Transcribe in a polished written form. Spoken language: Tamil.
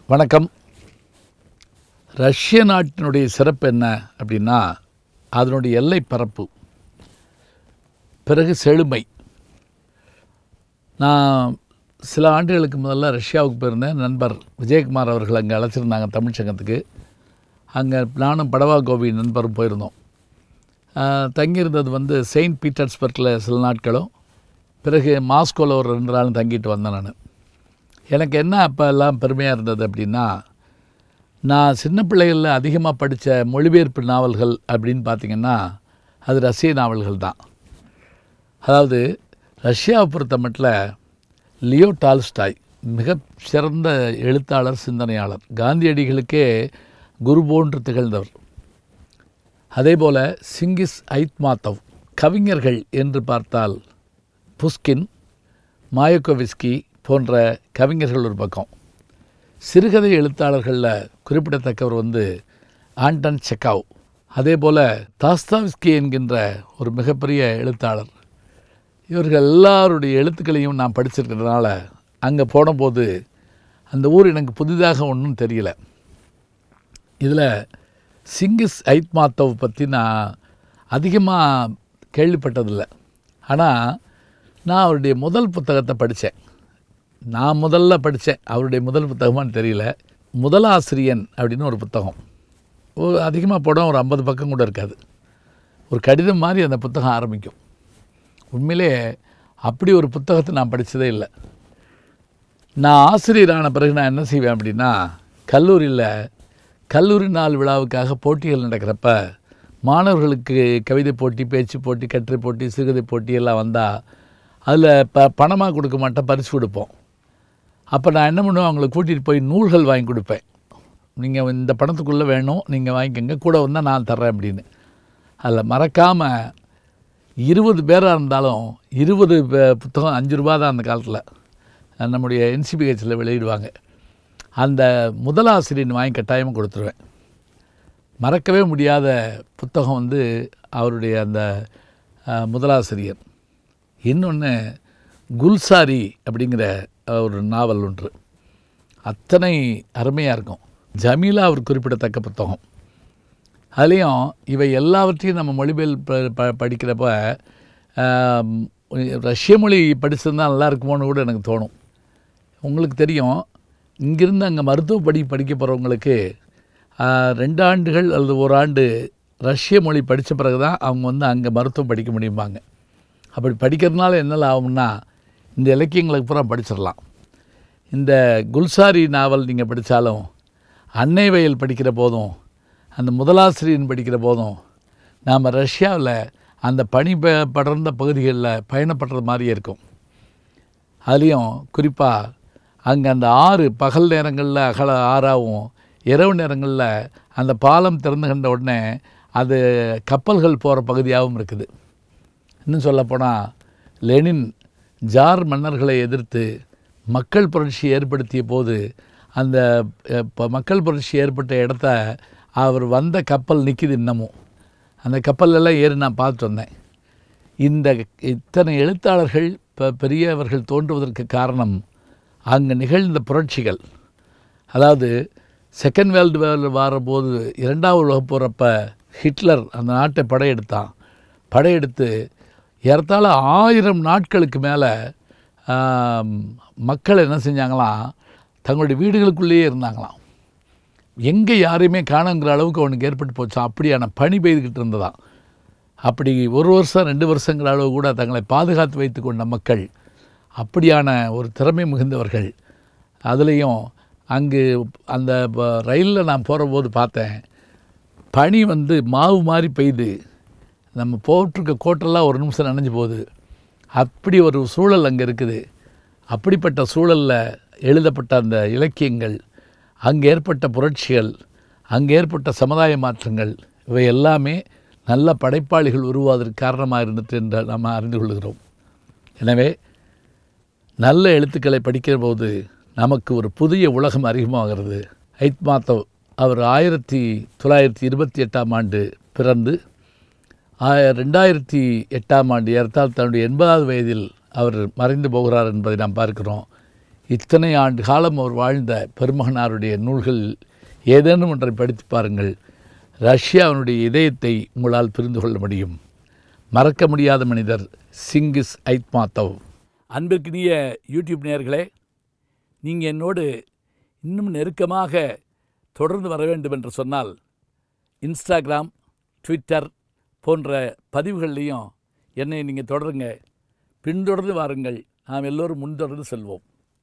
வணக்கம். ரஷ்ய நாட்டினுடைய சிறப்பு என்ன அப்படின்னா, அதனுடைய எல்லை பரப்பு, பிறகு செழுமை. நான் சில ஆண்டுகளுக்கு முதல்ல ரஷ்யாவுக்கு போயிருந்தேன். நண்பர் விஜயகுமார் அவர்கள் அங்கே அழைச்சிருந்தாங்க தமிழ்ச்சங்கத்துக்கு. அங்கே நானும் படவா கோபி நண்பரும் போயிருந்தோம். தங்கியிருந்தது செயின்ட் பீட்டர்ஸ்பர்க்கில் சில நாட்களும், பிறகு மாஸ்கோவில் ஒரு 2 நாளும் தங்கிட்டு வந்தேன். எனக்கு என்ன அப்போ எல்லாம் பெருமையாக இருந்தது அப்படின்னா, நான் சின்ன பிள்ளைகளில் அதிகமாக படித்த மொழிபெயர்ப்பு நாவல்கள் அப்படின்னு பார்த்திங்கன்னா அது ரஷ்ய நாவல்கள் தான். அதாவது ரஷ்யாவை பொறுத்த மட்டில் லியோ டால்ஸ்டாய் மிக சிறந்த எழுத்தாளர், சிந்தனையாளர், காந்தியடிகளுக்கே குரு போன்று திகழ்ந்தவர். அதே போல் சிங்கிஸ் ஐத்மாத்தவ். கவிஞர்கள் என்று பார்த்தால் புஷ்கின், மாயக்கோவிஸ்கி போன்ற கவிஞர்கள் ஒரு பக்கம். சிறுகதை எழுத்தாளர்களில் குறிப்பிடத்தக்கவர் ஆண்டன் செக்காவ். அதே போல் தாஸ்தாவிஸ்கி என்கின்ற ஒரு மிகப்பெரிய எழுத்தாளர். இவர்கள் எல்லாருடைய எழுத்துக்களையும் நான் படிச்சிருக்கிறதுனால அங்கே போனபோது அந்த ஊர் எனக்கு புதிதாக ஒன்றும் தெரியல. இதில் சிங்கிஸ் ஐத்மாத்தவ் பற்றி நான் அதிகமாக கேள்விப்பட்டதில்லை. ஆனால் நான் அவருடைய முதல் புத்தகத்தை படித்தேன். நான் முதல்ல படித்தேன், அவருடைய முதல் புத்தகமானு தெரியல. முதலாசிரியன் அப்படின்னு ஒரு புத்தகம். அதிகமாக போட ஒரு 50 பக்கம் கூட இருக்காது. ஒரு கடிதம் மாதிரி அந்த புத்தகம் ஆரம்பிக்கும். உண்மையிலே அப்படி ஒரு புத்தகத்தை நான் படித்ததே இல்லை. நான் ஆசிரியரான பிறகு நான் என்ன செய்வேன் அப்படின்னா, கல்லூரி நாள் விழாவுக்காக போட்டிகள் நடக்கிறப்ப மாணவர்களுக்கு கவிதை போட்டி, பேச்சு போட்டி, கட்டுரை போட்டி, சிறுகதை போட்டி எல்லாம் வந்தால் அதில் பணமாக கொடுக்க மாட்டேன், பரிசு கொடுப்போம். அப்போ நான் என்ன பண்ணுவேன், அவங்களை கூட்டிகிட்டு போய் நூல்கள் வாங்கி கொடுப்பேன். நீங்கள் இந்த பணத்துக்குள்ளே வேணும், நீங்கள் வாங்கிக்கோங்க, கூட வந்தால் நான் தர்றேன் அப்படின்னு. அதில் மறக்காமல் 20 பேராக இருந்தாலும் 20 புத்தகம் 5 ரூபா தான் அந்த காலத்தில் நம்முடைய NCBHல வெளியிடுவாங்க. அந்த முதலாசிரியன் வாங்கி கட்டாயமாக கொடுத்துருவேன். மறக்கவே முடியாத புத்தகம் அவருடைய அந்த முதலாசிரியர். இன்னொன்று குல்சாரி அப்படிங்கிற ஒரு நாவல் ஒன்று, அத்தனை அருமையாக இருக்கும். ஜமீலா அவர் குறிப்பிடத்தக்க புத்தகம். அதுலேயும் இவை எல்லாவற்றையும் நம்ம மொழிபெயர்ப்பு படிக்கிறப்ப ரஷ்ய மொழி படிச்சிருந்தால் நல்லா இருக்குமோன்னு கூட எனக்கு தோணும். உங்களுக்கு தெரியும், இங்கிருந்து அங்கே மருத்துவ படிக்க போகிறவங்களுக்கு 2 ஆண்டுகள் அல்லது 1 ஆண்டு ரஷ்ய மொழி படித்த பிறகு தான் அவங்க அங்கே மருத்துவம் படிக்க முடியுமாங்க. அப்படி படிக்கிறதுனால என்ன ஆகும்னா, இந்த இலக்கியங்களுக்கு பூரா படிச்சிடலாம். இந்த குல்சாரி நாவல் நீங்கள் படித்தாலும், அன்னை வயல் படிக்கிற போதும், அந்த முதலாசிரியன் படிக்கிற போதும், நாம் ரஷ்யாவில் அந்த பனி படர்ந்த பகுதிகளில் பயணப்படுறது மாதிரியே இருக்கும். அதுலேயும் குறிப்பாக அங்கே அந்த ஆறு பகல் நேரங்களில் அகல ஆறாகவும், இரவு நேரங்களில் அந்த பாலம் திறந்து கண்ட உடனே அது கப்பல்கள் போகிற பகுதியாகவும் இருக்குது. இன்னும் சொல்லப்போனால் லெனின் ஜார் மன்னர்களை எதிர்த்து மக்கள் புரட்சி ஏற்படுத்திய போது அந்த மக்கள் புரட்சி ஏற்பட்ட இடத்த அவர் வந்த கப்பல் நிற்கிது இன்னமும். அந்த கப்பலெல்லாம் ஏறி நான் பார்த்து வந்தேன். இத்தனை எழுத்தாளர்கள் பெரியவர்கள் தோன்றுவதற்கு காரணம் அங்கே நிகழ்ந்த புரட்சிகள். அதாவது செகண்ட் வேர்ல்டு வார் வரபோது 2ஆவது உலகப் போகிறப்ப ஹிட்லர் அந்த நாட்டை படையெடுத்து ஏறத்தாழ 1000 நாட்களுக்கு மேலே மக்கள் என்ன செஞ்சாங்களாம், தங்களுடைய வீடுகளுக்குள்ளேயே இருந்தாங்களாம். எங்கே யாரையுமே காணுங்கிற அளவுக்கு அவனுக்கு ஏற்பட்டு போச்சான். அப்படியான பனி பெய்துக்கிட்டு இருந்ததான். அப்படி 1 வருஷம் 2 வருஷங்கிற அளவு கூட தங்களை பாதுகாத்து வைத்து கொண்ட மக்கள், அப்படியான ஒரு திறமை மிகுந்தவர்கள். அதுலேயும் அங்கு அந்த ரயிலில் நான் போகிறபோது பார்த்தேன், பனி மாவு மாதிரி பெய்து நம்ம போட்டிருக்க கோட்டெல்லாம் ஒரு நிமிஷம் நனைஞ்சு போகுது. அப்படி ஒரு சூழல் அங்கே இருக்குது. அப்படிப்பட்ட சூழலில் எழுதப்பட்ட அந்த இலக்கியங்கள், அங்கே ஏற்பட்ட புரட்சிகள், அங்கே ஏற்பட்ட சமுதாய மாற்றங்கள், இவை எல்லாமே நல்ல படைப்பாளிகள் உருவாவதற்கு காரணமாக இருந்துட்டு என்று நாம் அறிந்து கொள்கிறோம். எனவே நல்ல எழுத்துக்களை படிக்கிற போது நமக்கு ஒரு புதிய உலகம் அறிமுகமாகிறது. ஐத்மாத்தவ் அவர் 1928ஆம் ஆண்டு பிறந்து 2008ஆம் ஆண்டு ஏறத்தால் தன்னுடைய 80வது வயதில் அவர் மறைந்து போகிறார் என்பதை நாம் பார்க்கிறோம். இத்தனை ஆண்டு காலம் அவர் வாழ்ந்த பெருமகனாருடைய நூல்கள் ஏதேனும் ஒன்றை படித்து பாருங்கள். ரஷ்யாவினுடைய இதயத்தை உங்களால் புரிந்து கொள்ள முடியும். மறக்க முடியாத மனிதர் சிங்கிஸ் ஐத்மாத்தவ். அன்பிற்கினிய யூடியூப் நேயர்களே, நீங்கள் என்னோடு இன்னும் நெருக்கமாக தொடர்ந்து வர வேண்டும் என்று சொன்னால் இன்ஸ்டாகிராம், ட்விட்டர் போன்ற பதிவுகள்லையும் என்னை நீங்கள் தொடருங்க. பின்தொடர்ந்து வாருங்கள். நாம் எல்லோரும் முன்தொடர்ந்து செல்வோம்.